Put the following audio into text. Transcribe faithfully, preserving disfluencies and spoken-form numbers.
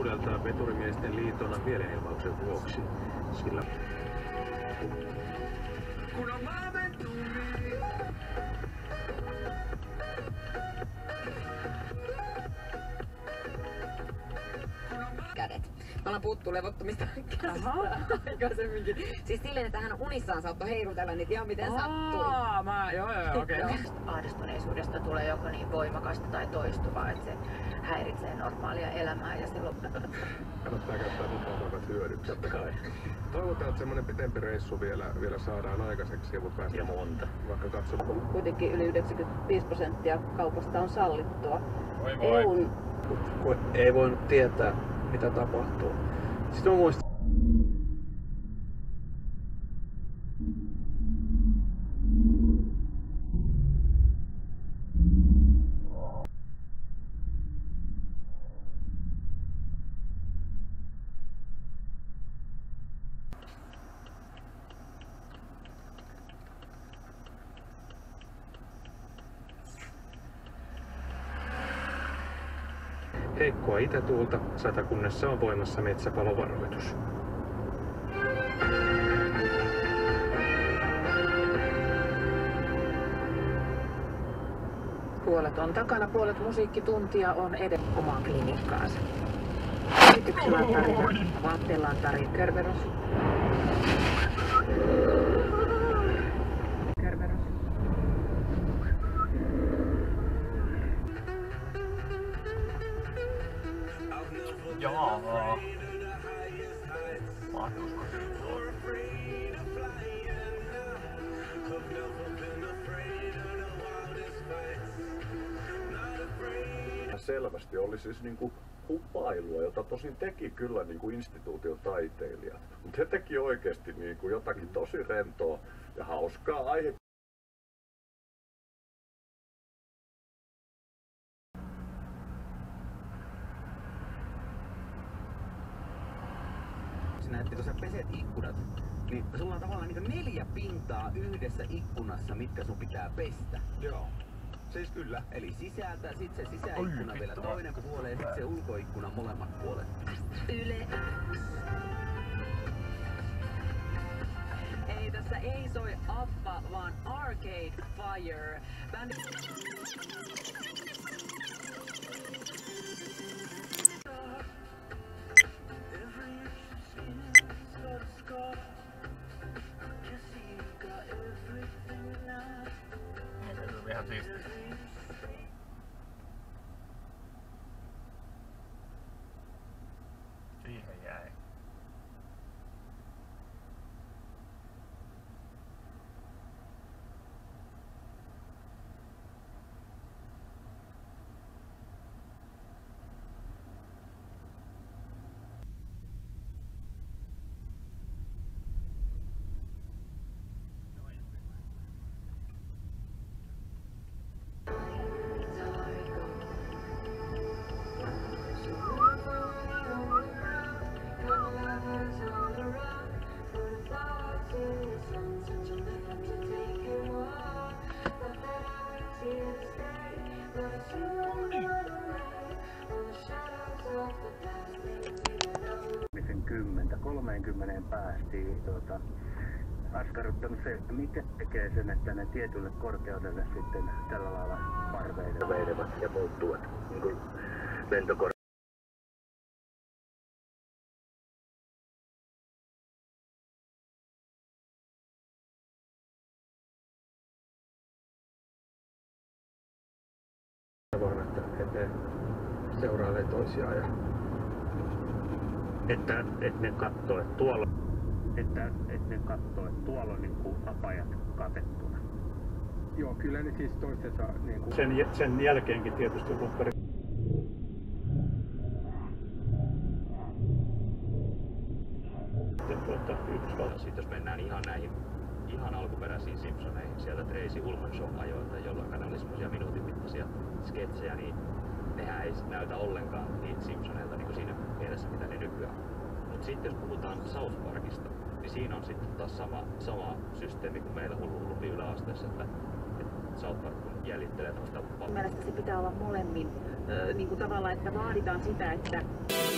uudeltaan veturimiesten liiton mielenilmauksen vuoksi, sillä kun on kädet. Me ollaan puhuttu levottomista käsistä aikaisemminkin. Siis silleen, että hän unissaan saattoi heilutella niitä ihan miten sattui. Aa, mä, joo joo, okei. Okay. Ahdistuneisuudesta tulee joko niin voimakasta tai toistuvaa, että se häiritsee normaalia elämää ja silloin kannattaa käyttää mukaan hyödyksi, totta kai. Toivotaan, että semmoinen pitempi reissu vielä, vielä saadaan aikaiseksi ja päästään monta. Vaikka katsotaan. Kuitenkin yli yhdeksänkymmentäviisi prosenttia kaupasta on sallittua. Voi voi. E U:n... Ei voinut tietää, mitä tapahtuu. Sitten mä muistan. Heikkoa itätuulta, Satakunnassa on voimassa metsäpalovaroitus. Puolet on takana, puolet musiikkituntia on edellä omaan klinikkaansa. Yrityksellä on tarina, vaatteella on tarina. Kerberos. Kerberos. Jaa. Mahtuusko se tuo? Selvästi oli siis niinku hupailua, jota tosin teki kyllä niinku instituution taiteilijat. Mutta he teki oikeesti niinku jotakin tosi rentoa ja hauskaa aihe. Että kun sä peset ikkunat, niin sulla on tavallaan niin neljä pintaa yhdessä ikkunassa, mitkä sun pitää pestä. Joo. Siis kyllä. Eli sisältä, sit se sisäikkuna Oi, vielä toinen puoli ja sit se ulkoikkuna molemmat puolet. Yle X. Ei tässä ei soi Abba, vaan Arcade Fire. Bändi... Ihan siistiä. Siihen jäi. kymmentä kolmeenkymmeneen päästiin tuota, askarruttanut se, että mikä tekee sen, että ne tietylle korkeudelle sitten tällä lailla parveille veilevät ja muuttuvat niin kuin lentokorkeudelle. Vaan, että, että ne seurailee toisiaan ja Että, että ne katsoo, että tuolla, että, että ne katsoo, että tuolla on niin kuin apajat katettuna. Joo, kyllä ne siis toistensa niin kuin... Sen, sen jälkeenkin tietysti lukkari. Tuota, Yhdysvaltain. Sitten jos mennään ihan näihin ihan alkuperäisiin Simpsoneihin, sieltä Tracy Ullman Show ajoilta, jolloin ne oli semmosia minuutin mittaisia sketsejä, niin nehän ei näytä ollenkaan niin Simpsoneilta niin kuin siinä mielessä, mitä ne nykyään. Mutta sitten jos puhutaan South Parkista, niin siinä on sitten taas sama, sama systeemi kuin meillä hullu hullu yläasteessa, että, että South Park jäljittelee tämmöistä... Mielestäni se pitää olla molemmin, äh, niin kuin tavallaan, että vaaditaan sitä, että